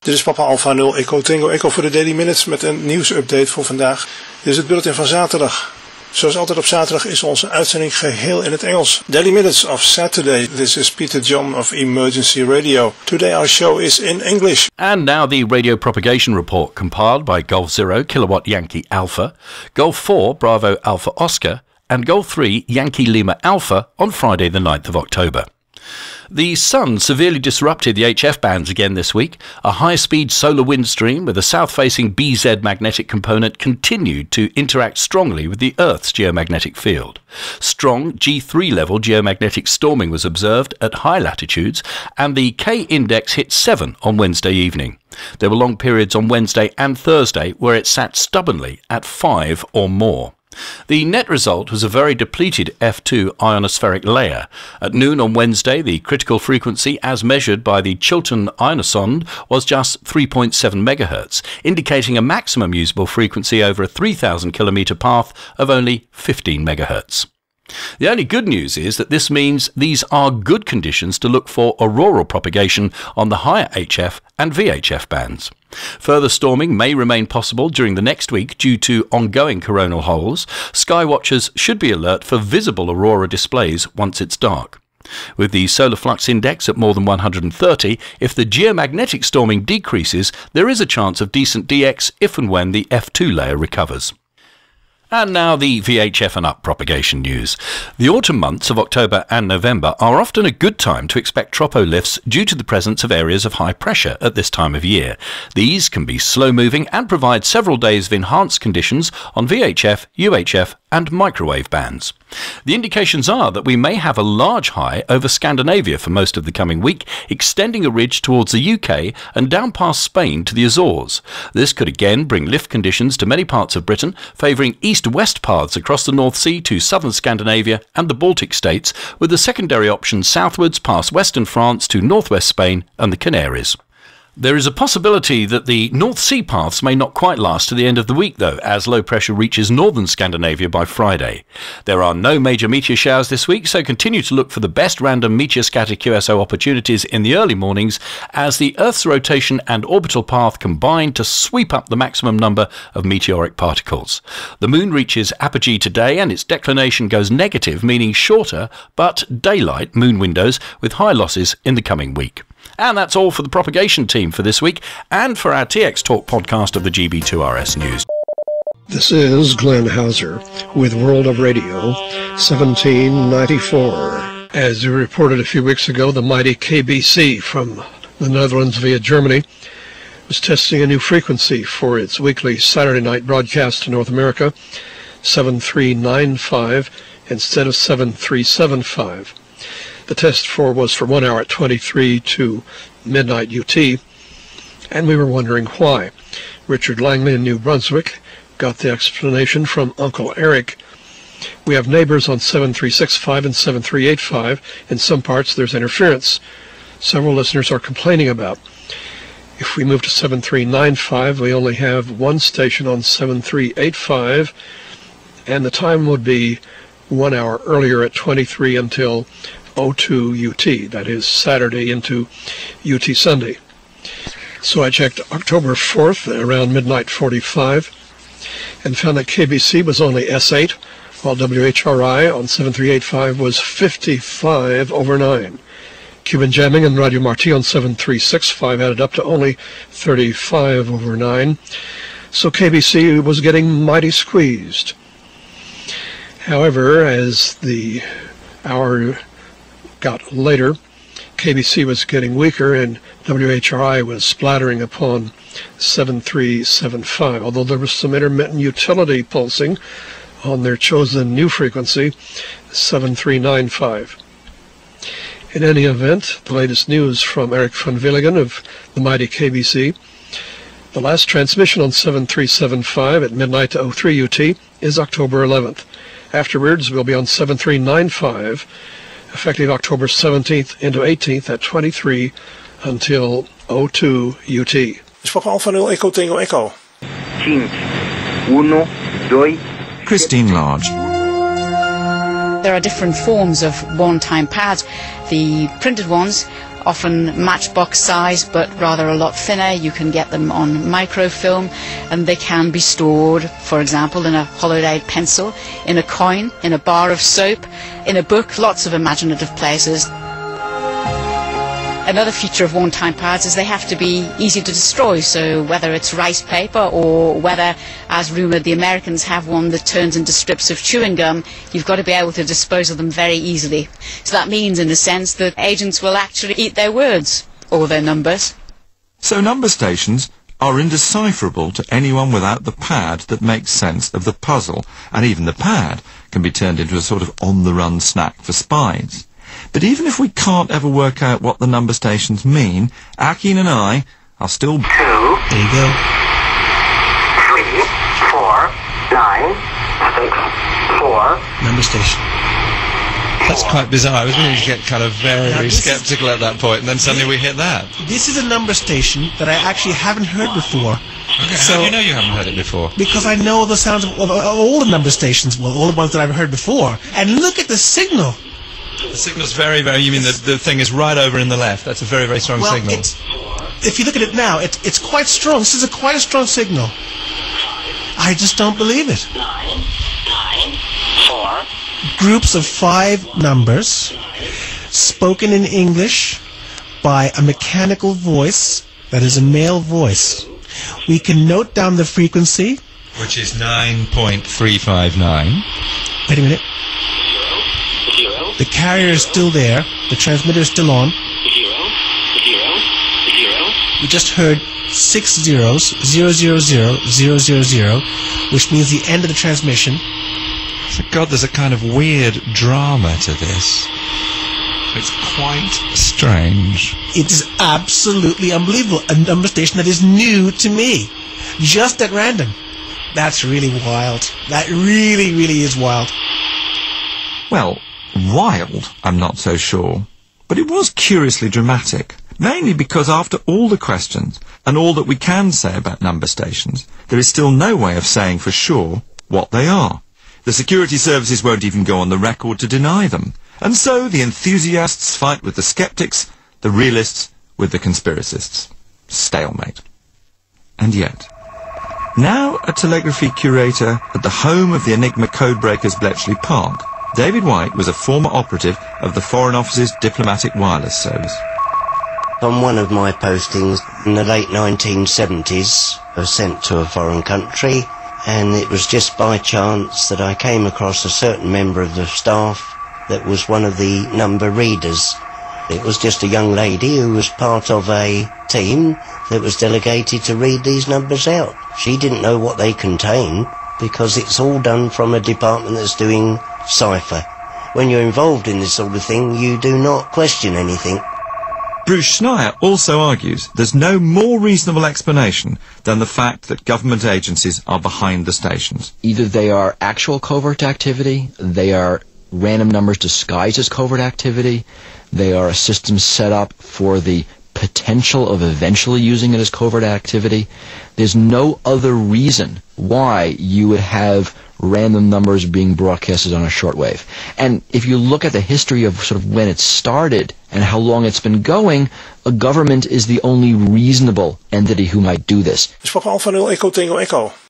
Dit is Papa Alpha 0 Echo Tango Echo voor de Daily Minutes met een nieuwsupdate voor vandaag. Dit is het bulletin van zaterdag. Zoals altijd op zaterdag is onze uitzending geheel in het Engels. Daily Minutes of Saturday. This is Peter John of Emergency Radio. Today our show is in English. And now the radio propagation report compiled by Golf 0 Kilowatt Yankee Alpha, Golf 4 Bravo Alpha Oscar, and Golf 3 Yankee Lima Alpha on Friday the 9th of October. The sun severely disrupted the HF bands again this week. A high-speed solar wind stream with a south-facing BZ magnetic component continued to interact strongly with the Earth's geomagnetic field. Strong G3-level geomagnetic storming was observed at high latitudes, and the K-index hit 7 on Wednesday evening. There were long periods on Wednesday and Thursday where it sat stubbornly at 5 or more. The net result was a very depleted F2 ionospheric layer. At noon on Wednesday, the critical frequency as measured by the Chiltern Ionosonde was just 3.7 MHz, indicating a maximum usable frequency over a 3,000 kilometre path of only 15 MHz. The only good news is that this means these are good conditions to look for auroral propagation on the higher HF and VHF bands. Further storming may remain possible during the next week due to ongoing coronal holes. Sky watchers should be alert for visible aurora displays once it's dark. With the solar flux index at more than 130, if the geomagnetic storming decreases, there is a chance of decent DX if and when the F2 layer recovers. And now the VHF and up propagation news. The autumn months of October and November are often a good time to expect tropolifts due to the presence of areas of high pressure at this time of year. These can be slow-moving and provide several days of enhanced conditions on VHF, UHF and microwave bands. The indications are that we may have a large high over Scandinavia for most of the coming week, extending a ridge towards the UK and down past Spain to the Azores. This could again bring lift conditions to many parts of Britain, favouring east-west paths across the North Sea to southern Scandinavia and the Baltic states, with the secondary option southwards past western France to northwest Spain and the Canaries. There is a possibility that the North Sea paths may not quite last to the end of the week, though, as low pressure reaches northern Scandinavia by Friday. There are no major meteor showers this week, so continue to look for the best random meteor scatter QSO opportunities in the early mornings as the Earth's rotation and orbital path combine to sweep up the maximum number of meteoric particles. The moon reaches apogee today and its declination goes negative, meaning shorter but daylight moon windows with high losses in the coming week. And that's all for the propagation team for this week and for our TX Talk podcast of the GB2RS News. This is Glenn Hauser with World of Radio 1794. As we reported a few weeks ago, the mighty KBC from the Netherlands via Germany was testing a new frequency for its weekly Saturday night broadcast to North America, 7395 instead of 7375. The test was for 1 hour at 23 to midnight UT, and we were wondering why. Richard Langley in New Brunswick got the explanation from Uncle Eric. We have neighbors on 7365 and 7385. In some parts there's interference. Several listeners are complaining about. If we move to 7395, we only have one station on 7385, and the time would be 1 hour earlier at 23 until 02 UT, that is Saturday into UT Sunday. So I checked October 4th around midnight 45 and found that KBC was only S8, while WHRI on 7385 was 55 over 9. Cuban Jamming and Radio Marti on 7365 added up to only 35 over 9. So KBC was getting mighty squeezed. However, as the hour got later, KBC was getting weaker and WHRI was splattering upon 7375, although there was some intermittent utility pulsing on their chosen new frequency, 7395. In any event, the latest news from Eric van Willigen of the mighty KBC. The last transmission on 7375 at midnight to 03 UT is October 11th. Afterwards, we'll be on 7395, effective October 17th into 18th at 23 until 02 UT. Is Papa Alpha 0 Echo Tango Echo. 5, 1, 2... Christine Large. There are different forms of one-time pad. The printed ones often matchbox size but rather a lot thinner. You can get them on microfilm, and they can be stored, for example, in a hollowed out pencil, in a coin, in a bar of soap, in a book, lots of imaginative places. Another feature of one-time pads is they have to be easy to destroy, so whether it's rice paper or whether, as rumoured, the Americans have one that turns into strips of chewing gum, you've got to be able to dispose of them very easily. So that means, in a sense, that agents will actually eat their words or their numbers. So number stations are indecipherable to anyone without the pad that makes sense of the puzzle, and even the pad can be turned into a sort of on-the-run snack for spies. But even if we can't ever work out what the number stations mean, Akin and I are still... 2, there you go. 3, 4, 9, 6, 4... Number station. That's quite bizarre. I was going to get kind of very sceptical at that point, and then suddenly we hit that. This is a number station that I actually haven't heard before. Okay, so, how do you know you haven't heard it before? Because I know the sounds of all the number stations, well, all the ones that I've heard before. And look at the signal. The signal's very, very... You mean the thing is right over in the left? That's a very, very strong signal. If you look at it now, it's quite strong. This is quite a strong signal. I just don't believe it. 9, 4. Groups of 5 numbers, spoken in English by a mechanical voice that is a male voice. We can note down the frequency, which is 9.359. Wait a minute. The carrier is still there. The transmitter is still on. 0. We just heard 6 zeros, 000, 000, which means the end of the transmission. So, God, there's a kind of weird drama to this. It's quite strange. It is absolutely unbelievable. A number station that is new to me. Just at random. That's really wild. That really, really is wild. Well, wild, I'm not so sure. But it was curiously dramatic. Mainly because after all the questions, and all that we can say about number stations, there is still no way of saying for sure what they are. The security services won't even go on the record to deny them. And so the enthusiasts fight with the skeptics, the realists with the conspiracists. Stalemate. And yet, now a telegraphy curator at the home of the Enigma codebreakers Bletchley Park, David White was a former operative of the Foreign Office's Diplomatic Wireless Service. On one of my postings in the late 1970s, I was sent to a foreign country, and it was just by chance that I came across a certain member of the staff that was one of the number readers. It was just a young lady who was part of a team that was delegated to read these numbers out. She didn't know what they contain, because it's all done from a department that's doing cipher. When you're involved in this sort of thing, you do not question anything. Bruce Schneier also argues there's no more reasonable explanation than the fact that government agencies are behind the stations. Either they are actual covert activity, they are random numbers disguised as covert activity, they are a system set up for the potential of eventually using it as covert activity. There's no other reason why you would have random numbers being broadcasted on a shortwave. And if you look at the history of sort of when it started and how long it's been going, a government is the only reasonable entity who might do this. Is Papa Alpha 0 Echo Tango Echo.